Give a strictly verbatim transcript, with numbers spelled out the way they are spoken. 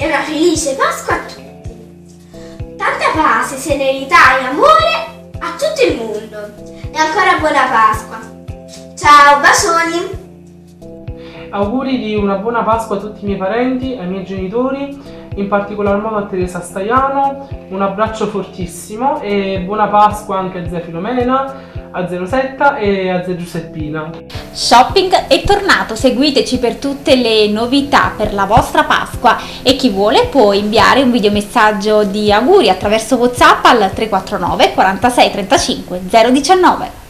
e una felice Pasqua a tutti. Tanta pace, serenità e amore a tutto il mondo. E ancora buona Pasqua. Ciao, bacioni! Auguri di una buona Pasqua a tutti i miei parenti, ai miei genitori, in particolar modo a Teresa Staiano, un abbraccio fortissimo e buona Pasqua anche a zia Filomena, a zia Rosetta e a zia Giuseppina. Shopping è tornato, seguiteci per tutte le novità per la vostra Pasqua e chi vuole può inviare un videomessaggio di auguri attraverso WhatsApp al tre quattro nove quarantasei trentacinque zero diciannove.